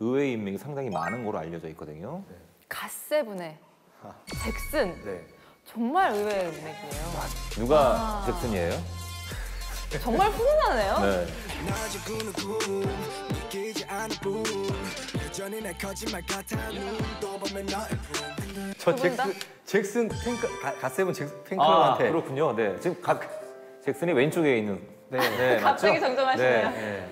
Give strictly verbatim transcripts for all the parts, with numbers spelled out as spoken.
의외의 인맥이 상당히 많은 걸로 알려져 있거든요. 네. 갓세븐의 잭슨. 네. 정말 의외의 인맥이에요. 누가 아. 잭슨이에요? 정말 훈훈하네요. 네. 저 두분 다? 잭슨, 잭슨 팬클, 가- 갓세븐 잭슨 아, 팬클럽한테 그렇군요. 네. 지금 각 잭슨이 왼쪽에 있는. 네. 네, 갑자기 맞죠? 정정하시네요. 네. 네.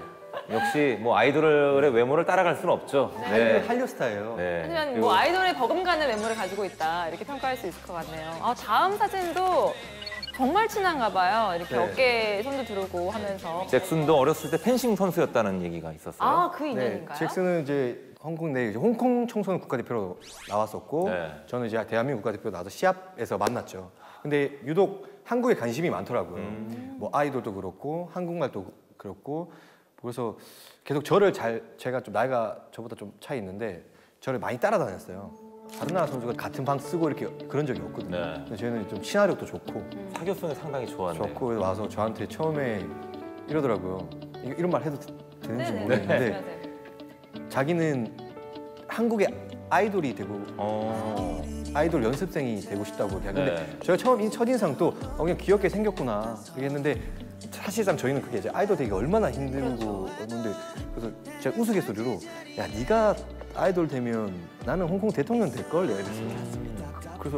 역시 뭐 아이돌의 외모를 따라갈 수는 없죠. 한류, 한류 스타예요. 네. 하지만 그리고 뭐 아이돌의 버금가는 외모를 가지고 있다 이렇게 평가할 수 있을 것 같네요. 아, 다음 사진도 정말 친한가 봐요. 이렇게 네. 어깨에 손도 두르고 하면서. 잭슨도 어렸을 때 펜싱 선수였다는 얘기가 있었어요. 아, 그 네. 인연인가요? 잭슨은 이제 홍콩 내 이제 홍콩 청소년 국가대표로 나왔었고 네. 저는 이제 대한민국 국가대표 나와서 시합에서 만났죠. 근데 유독 한국에 관심이 많더라고요. 음. 뭐 아이돌도 그렇고 한국말도 그렇고 그래서 계속 저를 잘 제가 좀 나이가 저보다 좀 차이 있는데 저를 많이 따라다녔어요. 다른 나라 선수가 같은 방 쓰고 이렇게 그런 적이 없거든요. 네. 근데 저희는 좀 친화력도 좋고 사교성이 상당히 좋았네요. 좋고 그래서 와서 저한테 처음에 이러더라고요. 이- 이런 말 해도 되는지 네네. 모르겠는데 맞아요. 자기는 한국의 아이돌이 되고 어. 아이돌 연습생이 되고 싶다고 얘기하는데 네. 제가 처음 인- 첫인상도 어, 그냥 귀엽게 생겼구나 그랬는데 사실상 저희는 그게 이제 아이돌 되기가 얼마나 힘들고 그런데 그래서 제가 우스갯소리로 야 네가 아이돌 되면 나는 홍콩 대통령 될걸 내가 이랬어요. 그래서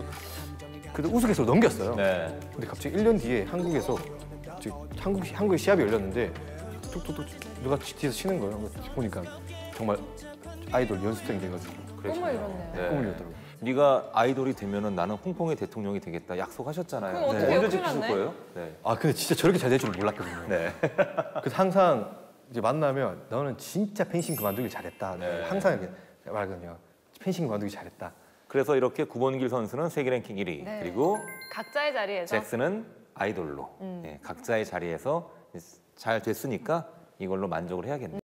그래도 우스갯소리 넘겼어요. 네. 근데 갑자기 일 년 뒤에 한국에서 이제 한국 한국에 시합이 열렸는데 툭툭툭 누가 뒤에서 치는 거예요. 그래서 보니까 정말 아이돌 연습생 돼가지고 꿈을 이뤘네요. 네. 꿈을 이뤘더라고요. 네가 아이돌이 되면은 나는 홍콩의 대통령이 되겠다 약속하셨잖아요. 그럼 어떻게 언제 큰일 지키실 났네? 거예요? 네. 아 근데 진짜 저렇게 잘 될 줄 몰랐거든요. 네. 그래서 항상 이제 만나면 너는 진짜 펜싱 그만두길 잘했다. 네. 항상 이렇게 말하거든요. 펜싱 그만두기 잘했다. 그래서 이렇게 구본길 선수는 세계 랭킹 일 위, 네. 그리고 각자의 자리에서 잭슨은 아이돌로 음. 네, 각자의 자리에서 잘 됐으니까 이걸로 만족을 해야겠네요.